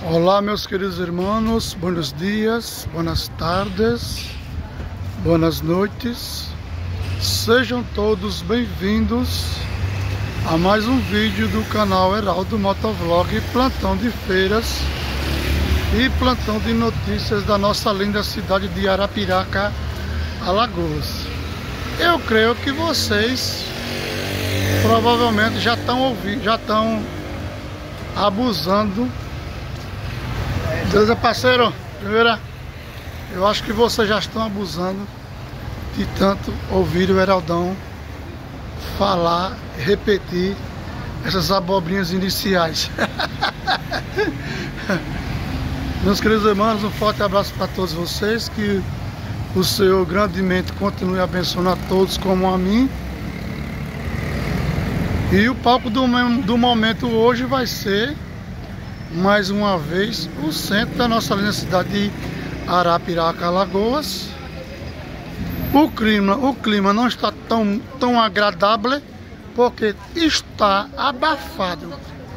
Olá, meus queridos irmãos, buenos dias, buenas tardes, buenas noites. Sejam todos bem-vindos a mais um vídeo do canal Heraldo Motovlog, plantão de feiras e plantão de notícias da nossa linda cidade de Arapiraca, Alagoas. Eu creio que vocês provavelmente já estão abusando. Beleza, parceiro? Primeira, eu acho que vocês já estão abusando de tanto ouvir o Heraldão falar, repetir essas abobrinhas iniciais. Meus queridos irmãos, um forte abraço para todos vocês, que o Senhor grandemente continue abençoando a todos como a mim. E o palco do momento hoje vai ser, mais uma vez, o centro da nossa linda cidade de Arapiraca, Alagoas. O clima não está tão agradável, porque está abafado.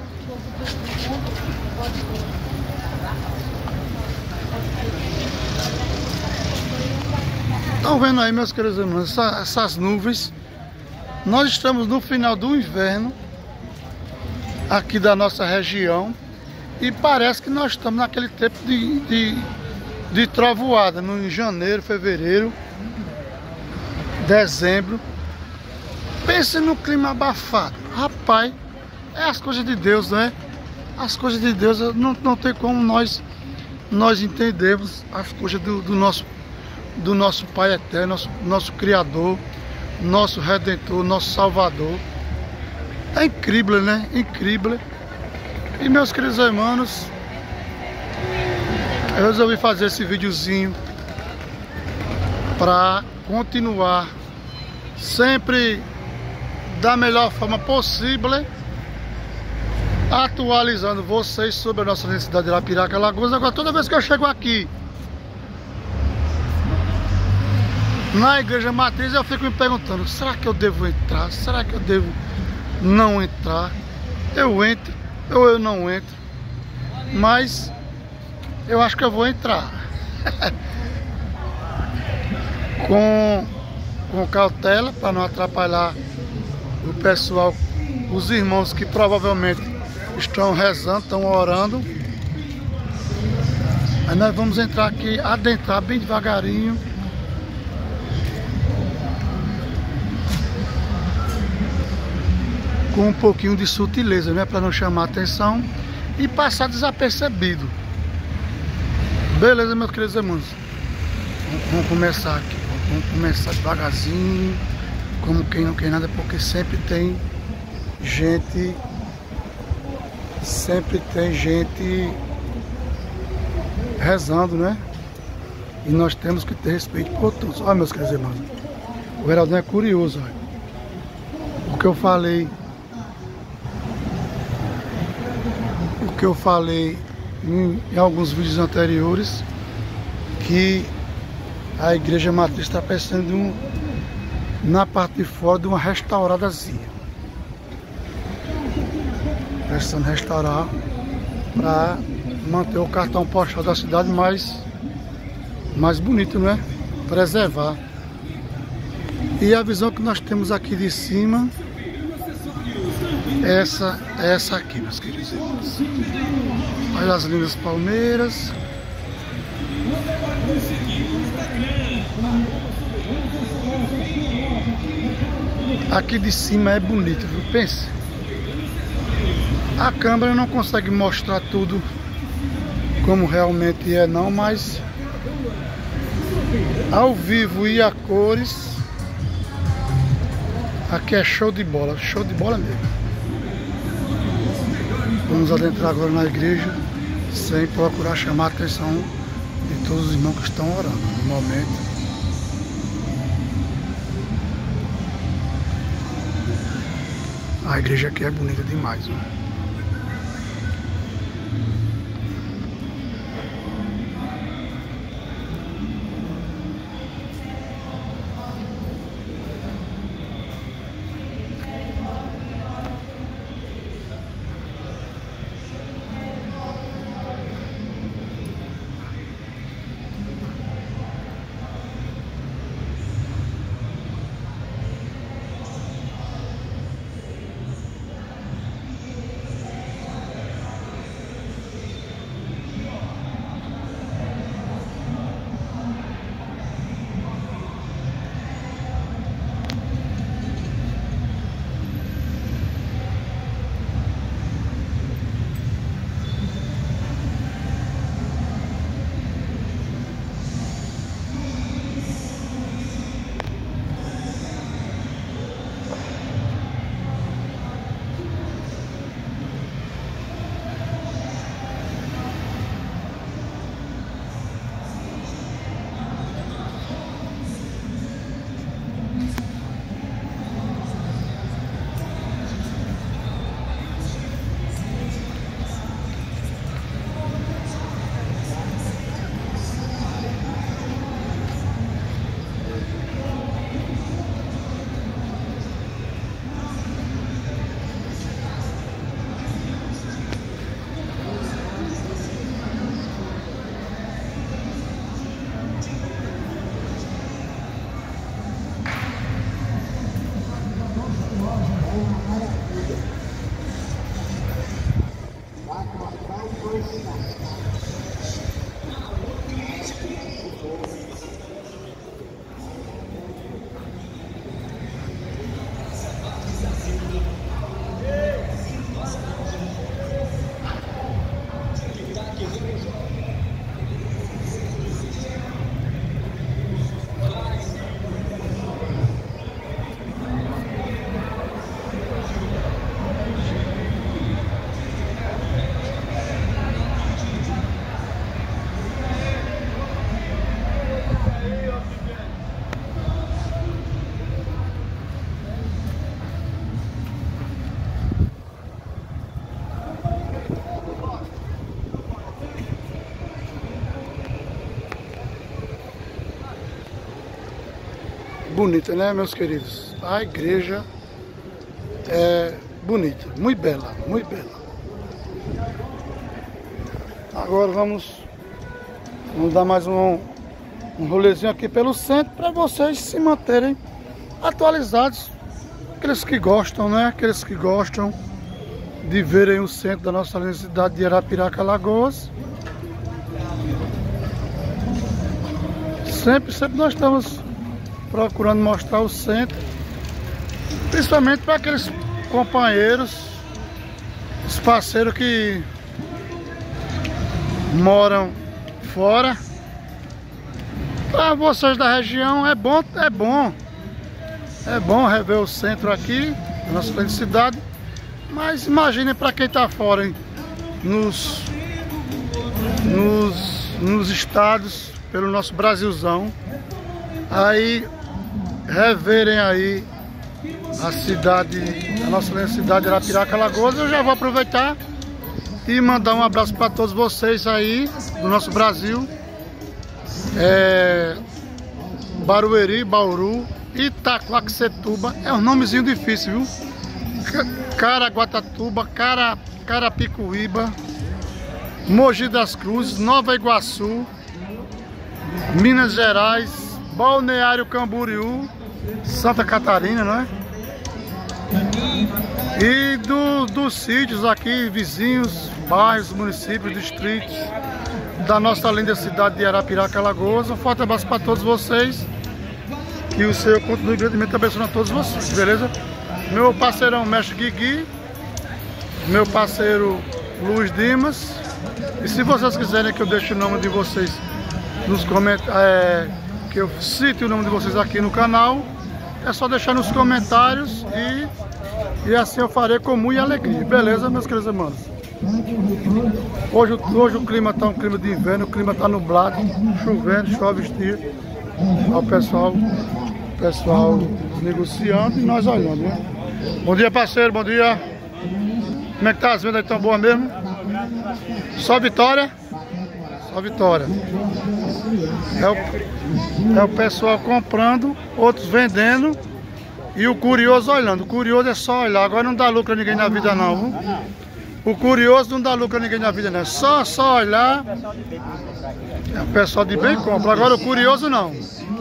Estão vendo aí, meus queridos irmãos, essas nuvens? Nós estamos no final do inverno aqui da nossa região. E parece que nós estamos naquele tempo de trovoada, no janeiro, fevereiro, dezembro. Pense no clima abafado. Rapaz, é as coisas de Deus, né? As coisas de Deus, não tem como nós entendermos as coisas do nosso Pai Eterno, nosso Criador, nosso Redentor, nosso Salvador. É incrível, né? Incrível. E meus queridos irmãos, eu resolvi fazer esse videozinho para continuar sempre da melhor forma possível, atualizando vocês sobre a nossa cidade de Arapiraca, Alagoas. Agora, toda vez que eu chego aqui na igreja matriz, eu fico me perguntando: será que eu devo entrar? Será que eu devo não entrar? Eu entro ou eu não entro? Mas eu acho que eu vou entrar com cautela, para não atrapalhar o pessoal, os irmãos que provavelmente estão rezando, estão orando. Aí nós vamos entrar aqui, adentrar bem devagarinho, com um pouquinho de sutileza, né, para não chamar atenção e passar desapercebido. Beleza, meus queridos irmãos? Vamos começar aqui. Vamos começar devagarzinho, como quem não quer nada, porque sempre tem gente rezando, né? E nós temos que ter respeito por todos. Olha, meus queridos irmãos, o Heraldão é curioso, olha. O que eu falei em alguns vídeos anteriores, que a igreja matriz está precisando na parte de fora de uma restauradazinha, precisando restaurar para manter o cartão postal da cidade mais bonito, né? Preservar. E a visão que nós temos aqui de cima, essa aqui, meus queridos irmãos. Olha as lindas palmeiras. Aqui de cima é bonito, viu? Pense. A câmera não consegue mostrar tudo como realmente é, não, mas ao vivo e a cores, aqui é show de bola mesmo. Vamos adentrar agora na igreja, sem procurar chamar a atenção de todos os irmãos que estão orando no momento. A igreja aqui é bonita demais, né? bonita, né, meus queridos? A igreja é bonita, muito bela, muito bela. Agora vamos dar mais um rolezinho aqui pelo centro para vocês se manterem atualizados. Aqueles que gostam, né? Aqueles que gostam de verem o centro da nossa linda cidade de Arapiraca, Alagoas. Sempre nós estamos procurando mostrar o centro, principalmente para aqueles companheiros, os parceiros que moram fora. Para vocês da região é bom rever o centro aqui, a nossa grande cidade. Mas imaginem para quem está fora, hein? Nos estados, pelo nosso Brasilzão, aí reverem aí a cidade, a nossa grande cidade de Arapiraca, Alagoas. Eu já vou aproveitar e mandar um abraço para todos vocês aí do nosso Brasil. Barueri, Bauru, Itaquaquecetuba, é um nomezinho difícil, viu? Caraguatatuba, Carapicuíba, Mogi das Cruzes, Nova Iguaçu, Minas Gerais, Balneário Camboriú, Santa Catarina, não é? E dos sítios aqui, vizinhos, bairros, municípios, distritos da nossa linda cidade de Arapiraca, Alagoas. Um forte abraço para todos vocês. Que o Senhor continue grandemente abençoando a todos vocês, beleza? Meu parceirão Mestre Guigui, meu parceiro Luiz Dimas. E se vocês quiserem que eu deixe o nome de vocês nos comentários, que eu cite o nome de vocês aqui no canal, é só deixar nos comentários e assim eu farei com muita alegria, beleza, meus queridos irmãos? Hoje o clima está um clima de inverno, o clima está nublado, chovendo, chove os dias. Olha o pessoal negociando e nós olhando, né? Bom dia, parceiro, bom dia. Como é que tá as vendas aí, tão boas mesmo? Só vitória? Só vitória. É o pessoal comprando, outros vendendo e o curioso olhando. O curioso é só olhar, agora não dá lucro a ninguém na vida não, viu? O curioso não dá lucro a ninguém na vida, né? Só olhar. É o pessoal de bem compra. Agora o curioso não.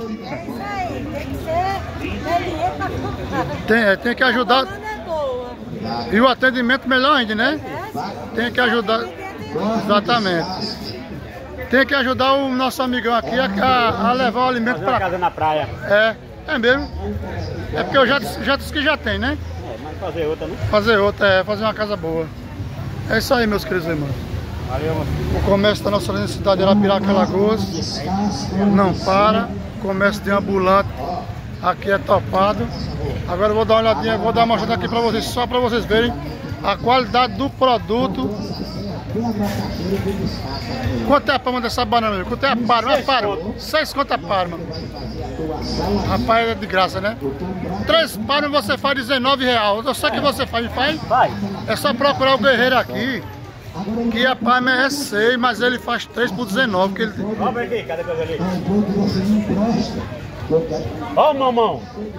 Tem que ajudar. E o atendimento melhor ainda, né? Tem que ajudar. Exatamente. Tem que ajudar o nosso amigão aqui a levar o alimento para casa na praia. É mesmo. É porque eu já disse que já tem, né? Mas fazer outra, né? Fazer outra, fazer uma casa boa. É isso aí, meus queridos irmãos. Valeu, mano. O comércio da nossa linda cidade de Arapiraca, Alagoas não para. O comércio de ambulante aqui é topado. Agora eu vou dar uma olhadinha, vou dar uma mostrada aqui para vocês, só para vocês verem a qualidade do produto. Quanto é a palma dessa banana, meu? Quanto é a parma? 6 conto a parma. Rapaz, é de graça, né? 3 parmas você faz R$19. Eu sei que você faz. Vai. É só procurar o guerreiro aqui, que a parma é 6, mas ele faz 3 por 19. Que ele... Vamos aqui, cadê meu ali? Ó o mamão.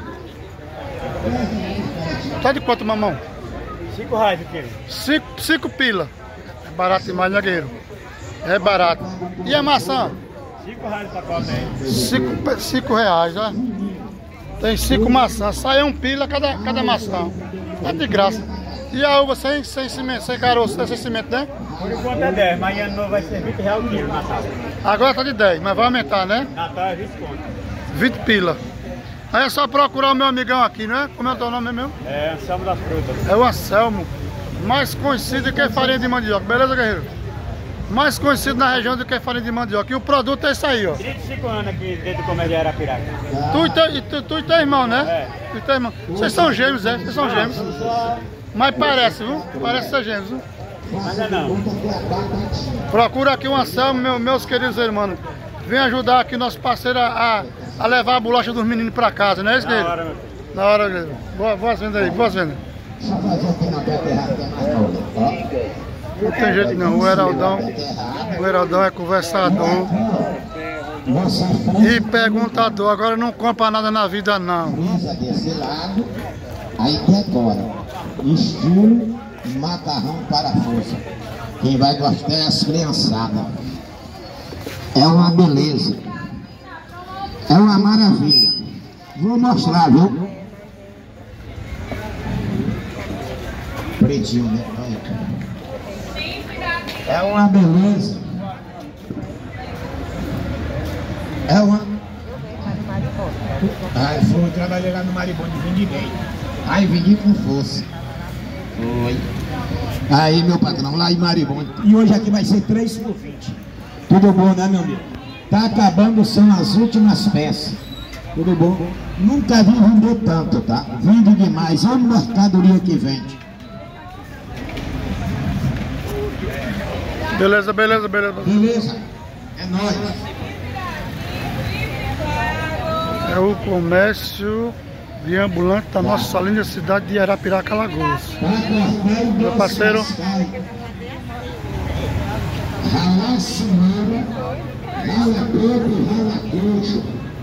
Tá de quanto, mamão? R$5 o quilo. 5 pila. É barato demais, né, guerreiro? É barato. E a maçã? R$5 o pacote aí. 5 reais, ó. Tem 5 maçãs. Sai 1 pila cada maçã. É de graça. E a uva sem cimento, sem caroço, sem cimento, né? Por enquanto é 10, mas ano novo vai ser R$20 o quilo, Natal. Agora tá de 10, mas vai aumentar, né? Natal é 20 conto. 20 pila. Aí é só procurar o meu amigão aqui, né? Como é o teu nome mesmo? É Anselmo das Frutas. É o Anselmo, mais conhecido que farinha de mandioca, beleza, guerreiro? Mais conhecido na região do que farinha de mandioca. E o produto é isso aí, ó. 35 anos aqui dentro do comércio de Arapiraca. Tu e teu irmão, né? É. Tu e teu irmão. Vocês são gêmeos, é? Vocês são gêmeos. Mas parece, viu? Parece ser gêmeos, viu? Mas é não. Procura aqui o Anselmo, meus queridos irmãos. Vem ajudar aqui nosso parceiro a levar a bolacha dos meninos pra casa, não é isso, Na hora, guerreiro? meu filho. Na hora, guerreiro. Boas vendas aí, boas vendas. Não tem jeito não, o Heraldão é conversador. E perguntador, agora não compra nada na vida não. Brisa desse lado, aí decora. Estilo macarrão parafuso. Quem vai gostar é as criançadas. É uma beleza. É uma maravilha. Vou mostrar, viu? Pretinho, né? É uma beleza. É uma... Aí foi, trabalhei lá no Maribonde, vendi bem. Aí vendi com força. Foi. Aí, meu patrão, lá em Maribonde. E hoje aqui vai ser 3 por 20. Tudo bom, né, meu amigo? Tá acabando, são as últimas peças. Tudo bom? Nunca vi vender tanto, tá? Vende demais. Olha a mercadoria que vende. Beleza, beleza, beleza. Beleza? É nóis. É o comércio de ambulante da nossa linda cidade de Arapiraca, Alagoas. Meu parceiro. Rala cenoura, rala coco, rala queijo.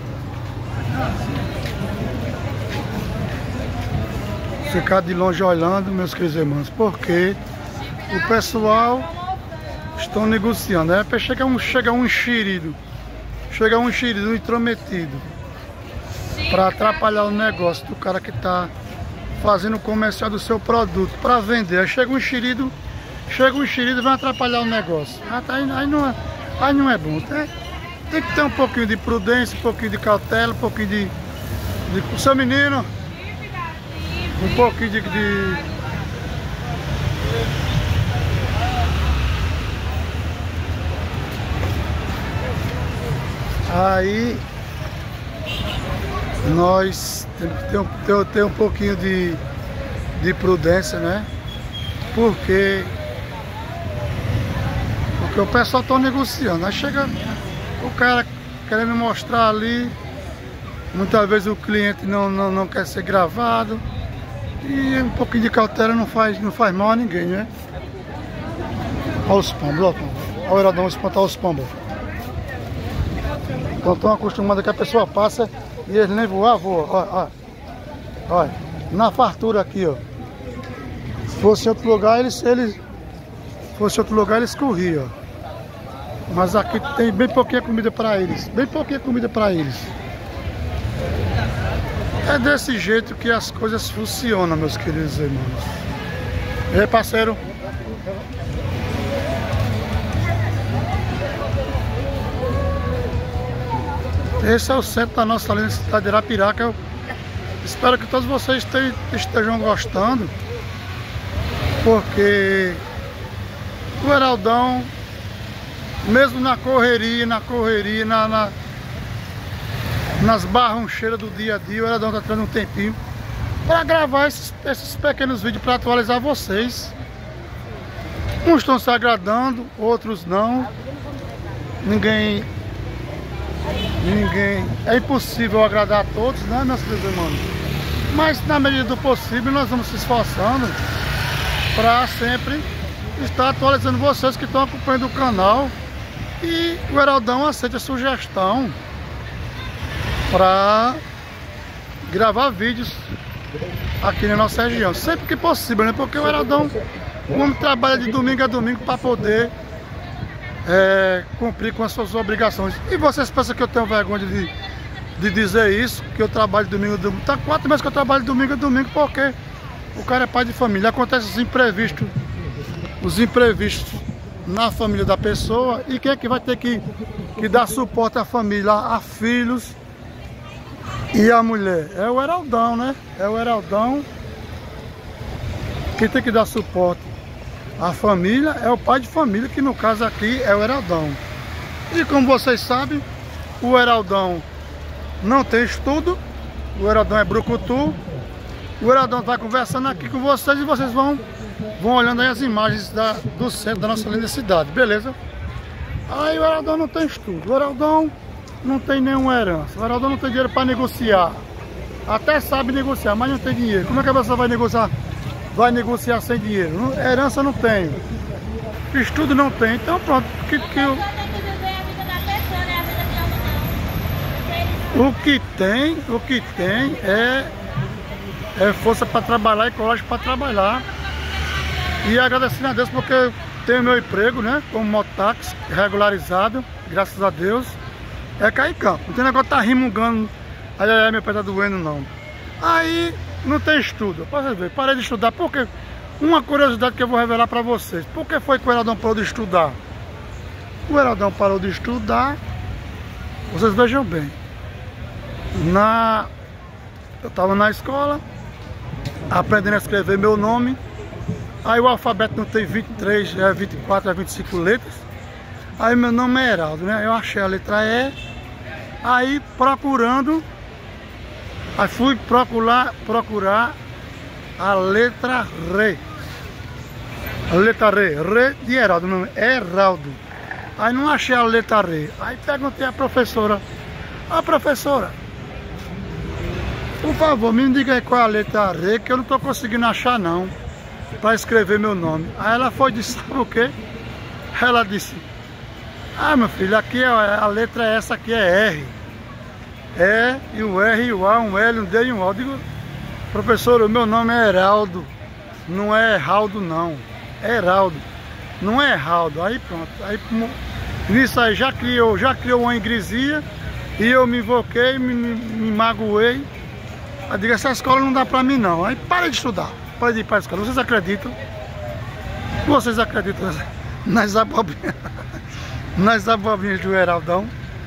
Ficar de longe olhando, meus queridos irmãos, porque o pessoal estão negociando. Aí chega um enxerido, intrometido, para atrapalhar o negócio do cara que está fazendo o comercial do seu produto para vender. Aí chega um enxerido e vai atrapalhar o negócio. Aí não é bom. Tem que ter um pouquinho de prudência, um pouquinho de cautela, um pouquinho de seu menino, um pouquinho de aí nós temos que ter um pouquinho de prudência, né? Porque o pessoal está negociando. Aí chega o cara querendo mostrar ali, muitas vezes o cliente não quer ser gravado, e um pouquinho de cautela não faz mal a ninguém, né? Olha os pombos, olha o Herodão espantar os pombos. Então estão acostumados que a pessoa passa e eles nem voam. Olha, na fartura aqui, ó. Se fosse em outro lugar, eles corriam, ó. Mas aqui tem bem pouquinha comida para eles. É desse jeito que as coisas funcionam, meus queridos irmãos. E aí, parceiro? Esse é o centro da nossa linda cidade de Arapiraca. Eu espero que todos vocês estejam gostando, porque o Heraldão, mesmo na correria, nas barrancheiras do dia a dia, o Heraldão está tendo um tempinho para gravar esses pequenos vídeos para atualizar vocês. Uns estão se agradando, outros não. Ninguém. É impossível agradar a todos, né, meus queridos irmãos? Mas na medida do possível nós vamos se esforçando para sempre estar atualizando vocês que estão acompanhando o canal. E o Heraldão aceita a sugestão para gravar vídeos aqui na nossa região, sempre que possível, né? Porque o Heraldão, o homem trabalha de domingo a domingo para poder cumprir com as suas obrigações. E vocês pensam que eu tenho vergonha de dizer isso, que eu trabalho domingo a domingo? Tá 4 meses que eu trabalho domingo a domingo, porque o cara é pai de família. Acontece os imprevistos na família da pessoa, e quem é que vai ter que dar suporte à família, a filhos e a mulher? É o Heraldão, né? É o Heraldão que tem que dar suporte. A família é o pai de família, que no caso aqui é o Heraldão. E como vocês sabem, o Heraldão não tem estudo, o Heraldão é brucutu. O Heraldão está conversando aqui com vocês e vocês vão olhando aí as imagens do centro da nossa linda cidade, beleza? Aí o Heraldão não tem estudo, o Heraldão não tem nenhuma herança, o Heraldão não tem dinheiro para negociar. Até sabe negociar, mas não tem dinheiro. Como é que a pessoa vai negociar? Vai negociar sem dinheiro? Herança não tem, estudo não tem. Então pronto, O que tem é força para trabalhar e coragem para trabalhar. E agradecendo a Deus porque eu tenho meu emprego, né? Como mototáxi, regularizado, graças a Deus. É cair em campo. Não tem negócio de estar rimungando. Aí meu pé tá doendo, não. Aí não tem estudo. Pode ver, parei de estudar porque... Uma curiosidade que eu vou revelar para vocês. Por que foi que o Heraldão parou de estudar? O Heraldão parou de estudar. Vocês vejam bem. Eu estava na escola, aprendendo a escrever meu nome. Aí o alfabeto não tem 23, 24, 25 letras. Aí meu nome é Heraldo, né? Eu achei a letra E. Aí procurando. Aí fui procurar a letra R. A letra R de Heraldo, não é Heraldo. Aí não achei a letra R. Aí perguntei à professora: professora, por favor, me diga aí qual é a letra R, que eu não estou conseguindo achar não, para escrever meu nome. Aí ela foi e disse: sabe o quê? Ela disse: meu filho, aqui a letra é essa, aqui é R. E o R, e o A, um L, um D e um O. Eu digo: professor, o meu nome é Heraldo, não é Heraldo não, é Heraldo, não é Heraldo. Aí pronto, aí nisso aí já criou uma ingresia e eu me invoquei, me magoei. Aí digo: essa escola não dá pra mim não. Aí parei de estudar, parei de ir pra escola. Vocês acreditam? Vocês acreditam nas abobrinhas, nas abobrinhas do Heraldão?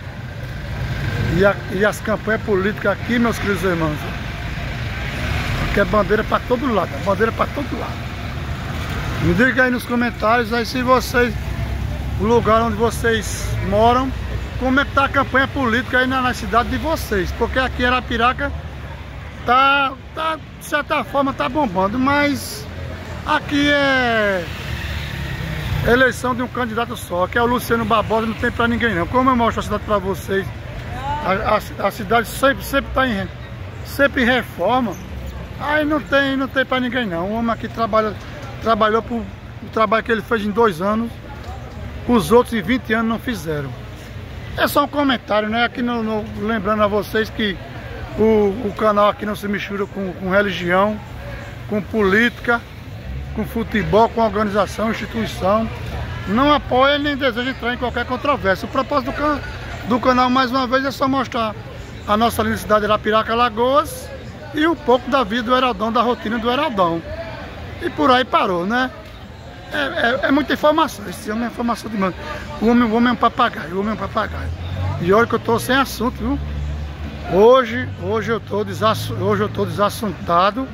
E as campanhas políticas aqui, meus queridos irmãos, que é bandeira para todo lado, é bandeira para todo lado. Me diga aí nos comentários aí se vocês, o lugar onde vocês moram, como é que tá a campanha política aí na cidade de vocês. Porque aqui em Arapiraca tá de certa forma tá bombando, mas aqui é eleição de um candidato só, que é o Luciano Barbosa, não tem para ninguém não. Como eu mostro a cidade para vocês, a cidade sempre tá sempre em reforma. Aí não tem pra ninguém não. O homem aqui trabalhou por o trabalho que ele fez em 2 anos, os outros em 20 anos não fizeram. É só um comentário, né? Aqui lembrando a vocês que o canal aqui não se mistura com religião, com política, com futebol, com organização, instituição. Não apoia nem deseja entrar em qualquer controvérsia. O propósito do canal, mais uma vez, é só mostrar a nossa linda cidade de Arapiraca, Alagoas, e um pouco da vida do Heraldão, da rotina do Heraldão. E por aí parou, né? É muita informação. Esse homem é informação demais. O homem é um papagaio, o homem é um papagaio. E olha que eu tô sem assunto, viu? Hoje eu tô desassuntado.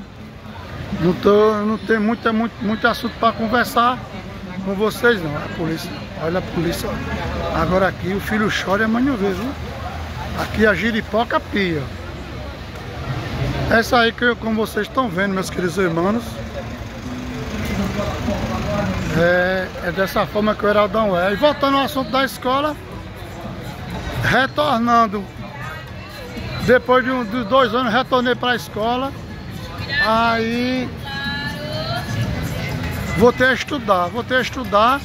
Não tem muito assunto para conversar com vocês não. A polícia, olha a polícia. Agora aqui o filho chora e a mãe não vê, viu? Aqui a giripoca pia. Essa aí que como vocês estão vendo, meus queridos irmãos, é dessa forma que o Heraldão é. E voltando ao assunto da escola, retornando, depois de 2 anos, retornei para a escola. Aí voltei a estudar.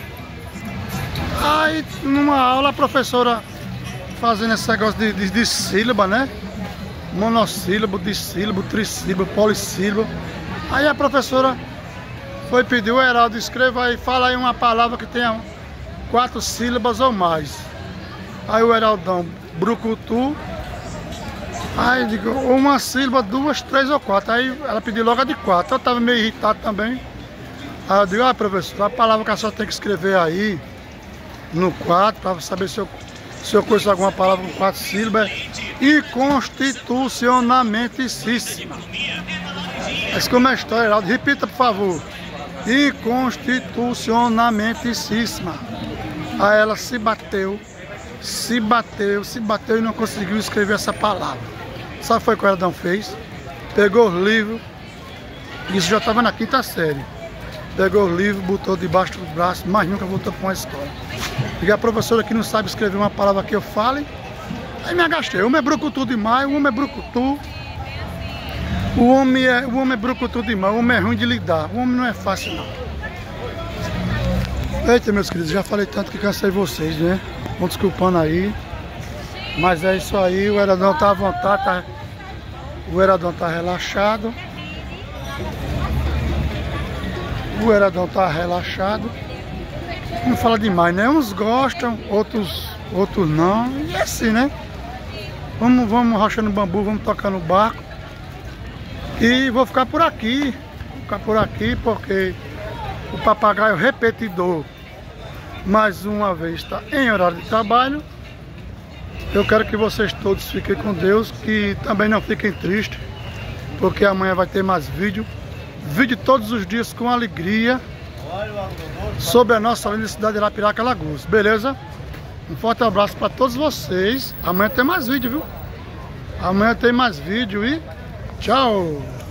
Aí numa aula a professora fazendo esse negócio de sílaba, né? Monossílabo, dissílabo, trissílabo, polissílabo. Aí a professora foi pedir: o Heraldo, escreva aí, fala aí uma palavra que tenha 4 sílabas ou mais. Aí o Heraldão: brucutu. Aí eu digo: uma sílaba, 2, 3 ou 4. Aí ela pediu logo a de 4. Eu tava meio irritado também. Aí eu digo: professor, a palavra que a senhora tem que escrever aí no 4, para saber se eu conheço alguma palavra com 4 sílabas, é inconstitucionamentíssima. Mas como é a história, Heraldo? Repita, por favor. Inconstitucionamentíssima. Aí ela se bateu e não conseguiu escrever essa palavra. Sabe foi o que o Heraldão fez? Pegou os livros, isso já estava na 5ª série. Pegou os livros, botou debaixo do braço, mas nunca voltou para uma escola. E a professora que não sabe escrever uma palavra que eu fale, aí me agastei. O homem é brucutu demais, o homem é brucutu. O homem é brucutu demais, o homem é ruim de lidar. O homem não é fácil não. Eita, meus queridos, já falei tanto que cansei vocês, né? Vão desculpando aí. Mas é isso aí, o Herodão tá à vontade, tá? O Herodão tá relaxado. O Herodão tá relaxado. Não fala demais, né? Uns gostam, outros não. E é assim, né? Vamos rachando bambu, vamos tocando barco. E vou ficar por aqui. Vou ficar por aqui porque o papagaio repetidor mais uma vez está em horário de trabalho. Eu quero que vocês todos fiquem com Deus, que também não fiquem tristes, porque amanhã vai ter mais vídeo todos os dias com alegria sobre a nossa linda cidade de Arapiraca, Alagoas, beleza? Um forte abraço para todos vocês. Amanhã tem mais vídeo, viu? Amanhã tem mais vídeo e tchau!